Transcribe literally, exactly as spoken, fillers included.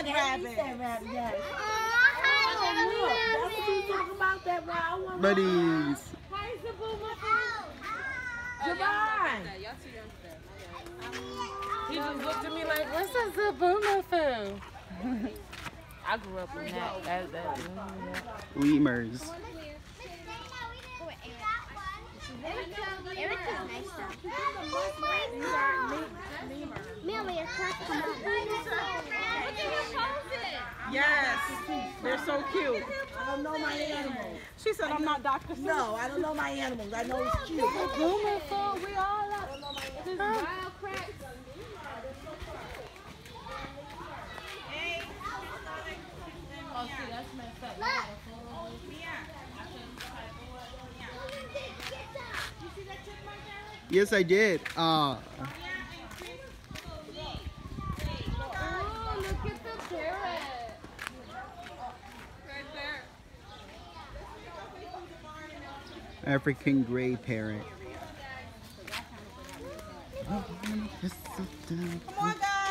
said rabbit. He said rabbit, yes. Oh, look, that's what you talking about, that wild one. Buddies. Hi, Zabuma. Javon. Y'all too young for that. He just looked at me like, what's a Zabuma food? I grew up in that. that, that yeah. Lemurs. Erica's nice though. Millie, it's not Yes, they're so cute. I don't know my animals. She said I'm not Doctor Seuss. No, I don't know my animals. I know it's cute. Zabuma food, we all up. This wild cracks. Oh, see, that's messed up. I got a photo of it. Yes, I did. Uh, Oh, look at the carrot. Right there. African gray parrot. Come on, guys.